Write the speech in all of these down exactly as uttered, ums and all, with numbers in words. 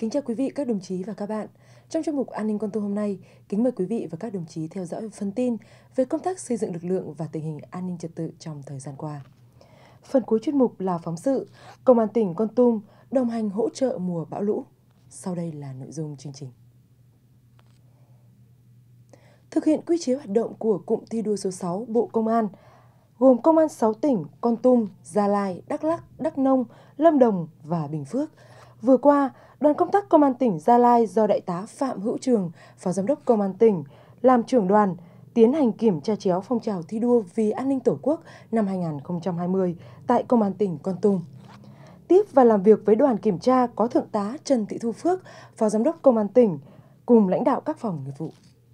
Kính chào quý vị, các đồng chí và các bạn. Trong chuyên mục An ninh Con tum hôm nay, kính mời quý vị và các đồng chí theo dõi phần tin về công tác xây dựng lực lượng và tình hình an ninh trật tự trong thời gian qua. Phần cuối chuyên mục là phóng sự Công an tỉnh Con Tum đồng hành hỗ trợ mùa bão lũ. Sau đây là nội dung chương trình. Thực hiện quy chế hoạt động của cụm thi đua số sáu Bộ Công an, gồm Công an sáu tỉnh Con Tum, Gia Lai, Đắk Lắk, Đắk Nông, Lâm Đồng và Bình Phước. Vừa qua, đoàn công tác Công an tỉnh Gia Lai do Đại tá Phạm Hữu Trường, Phó Giám đốc Công an tỉnh, làm trưởng đoàn, tiến hành kiểm tra chéo phong trào thi đua vì an ninh Tổ quốc năm hai nghìn không trăm hai mươi tại Công an tỉnh Con Tum. Tiếp và làm việc với đoàn kiểm tra có Thượng tá Trần Thị Thu Phước, Phó Giám đốc Công an tỉnh, cùng lãnh đạo các phòng nghiệp vụ.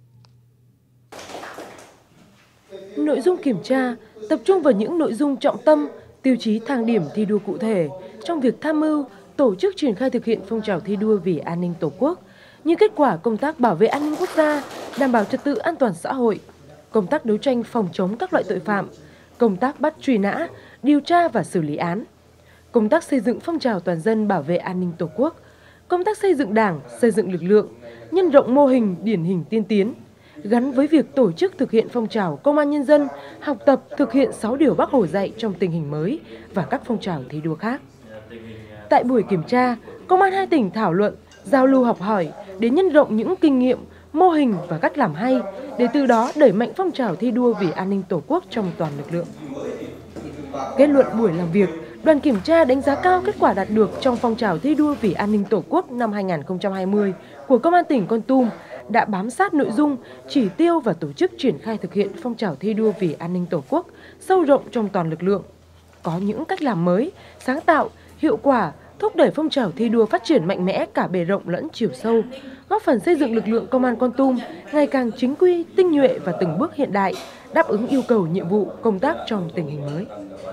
Nội dung kiểm tra tập trung vào những nội dung trọng tâm, tiêu chí thang điểm thi đua cụ thể trong việc tham mưu, tổ chức triển khai thực hiện phong trào thi đua vì an ninh Tổ quốc, như kết quả công tác bảo vệ an ninh quốc gia, đảm bảo trật tự an toàn xã hội, công tác đấu tranh phòng chống các loại tội phạm, công tác bắt truy nã, điều tra và xử lý án, công tác xây dựng phong trào toàn dân bảo vệ an ninh Tổ quốc, công tác xây dựng Đảng, xây dựng lực lượng, nhân rộng mô hình điển hình tiên tiến, gắn với việc tổ chức thực hiện phong trào công an nhân dân, học tập thực hiện sáu điều Bác Hồ dạy trong tình hình mới và các phong trào thi đua khác. Tại buổi kiểm tra, Công an hai tỉnh thảo luận, giao lưu học hỏi để nhân rộng những kinh nghiệm, mô hình và cách làm hay để từ đó đẩy mạnh phong trào thi đua vì an ninh Tổ quốc trong toàn lực lượng. Kết luận buổi làm việc, đoàn kiểm tra đánh giá cao kết quả đạt được trong phong trào thi đua vì an ninh Tổ quốc năm hai nghìn không trăm hai mươi của Công an tỉnh Con Tum đã bám sát nội dung, chỉ tiêu và tổ chức triển khai thực hiện phong trào thi đua vì an ninh Tổ quốc sâu rộng trong toàn lực lượng. Có những cách làm mới, sáng tạo, hiệu quả, thúc đẩy phong trào thi đua phát triển mạnh mẽ cả bề rộng lẫn chiều sâu, góp phần xây dựng lực lượng Công an Con Tum ngày càng chính quy, tinh nhuệ và từng bước hiện đại, đáp ứng yêu cầu nhiệm vụ công tác trong tình hình mới.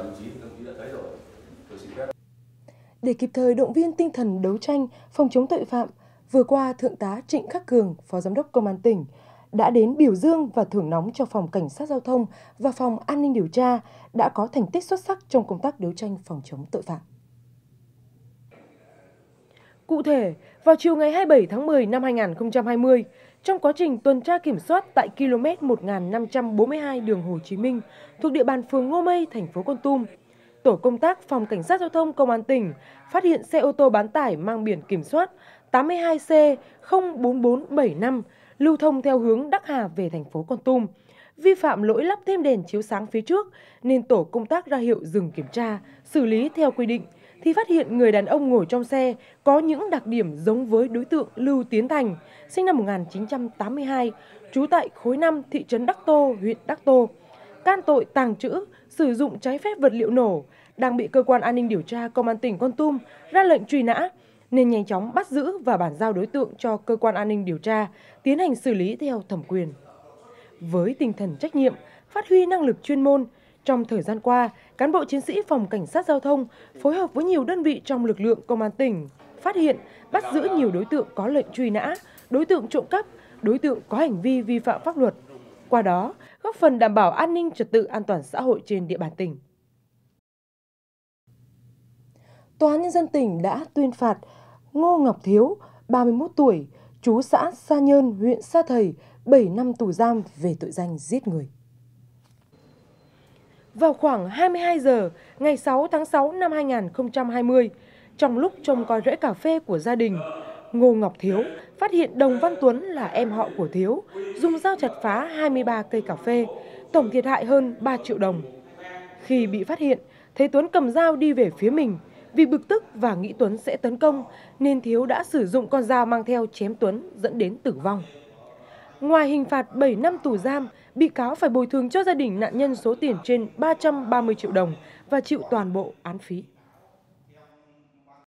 Để kịp thời động viên tinh thần đấu tranh, phòng chống tội phạm, vừa qua Thượng tá Trịnh Khắc Cường, Phó Giám đốc Công an tỉnh, đã đến biểu dương và thưởng nóng cho Phòng Cảnh sát Giao thông và Phòng An ninh Điều tra đã có thành tích xuất sắc trong công tác đấu tranh phòng chống tội phạm. Cụ thể, vào chiều ngày hai mươi bảy tháng mười năm hai nghìn không trăm hai mươi, trong quá trình tuần tra kiểm soát tại ki lô mét một nghìn năm trăm bốn mươi hai đường Hồ Chí Minh thuộc địa bàn phường Ngô Mây, thành phố Kon Tum, tổ công tác Phòng Cảnh sát Giao thông Công an tỉnh phát hiện xe ô tô bán tải mang biển kiểm soát tám mươi hai C không bốn bốn bảy năm lưu thông theo hướng Đắc Hà về thành phố Kon Tum, vi phạm lỗi lắp thêm đèn chiếu sáng phía trước nên tổ công tác ra hiệu dừng kiểm tra, xử lý theo quy định, thì phát hiện người đàn ông ngồi trong xe có những đặc điểm giống với đối tượng Lưu Tiến Thành, sinh năm một nghìn chín trăm tám mươi hai, trú tại khối năm thị trấn Đắc Tô, huyện Đắc Tô, can tội tàng trữ, sử dụng trái phép vật liệu nổ, đang bị cơ quan an ninh điều tra Công an tỉnh Kon Tum ra lệnh truy nã, nên nhanh chóng bắt giữ và bàn giao đối tượng cho cơ quan an ninh điều tra tiến hành xử lý theo thẩm quyền. Với tinh thần trách nhiệm, phát huy năng lực chuyên môn, trong thời gian qua, cán bộ chiến sĩ Phòng Cảnh sát Giao thông phối hợp với nhiều đơn vị trong lực lượng Công an tỉnh phát hiện, bắt giữ nhiều đối tượng có lệnh truy nã, đối tượng trộm cắp, đối tượng có hành vi vi phạm pháp luật. Qua đó, góp phần đảm bảo an ninh trật tự an toàn xã hội trên địa bàn tỉnh. Tòa án Nhân dân tỉnh đã tuyên phạt Ngô Ngọc Thiếu, ba mươi mốt tuổi, trú xã Sa Nhơn, huyện Sa Thầy, bảy năm tù giam về tội danh giết người. Vào khoảng hai mươi hai giờ ngày sáu tháng sáu năm hai nghìn không trăm hai mươi, trong lúc trông coi rễ cà phê của gia đình, Ngô Ngọc Thiếu phát hiện Đồng Văn Tuấn là em họ của Thiếu dùng dao chặt phá hai mươi ba cây cà phê, tổng thiệt hại hơn ba triệu đồng. Khi bị phát hiện, thấy Tuấn cầm dao đi về phía mình, vì bực tức và nghĩ Tuấn sẽ tấn công nên Thiếu đã sử dụng con dao mang theo chém Tuấn dẫn đến tử vong. Ngoài hình phạt bảy năm tù giam, bị cáo phải bồi thường cho gia đình nạn nhân số tiền trên ba trăm ba mươi triệu đồng và chịu toàn bộ án phí.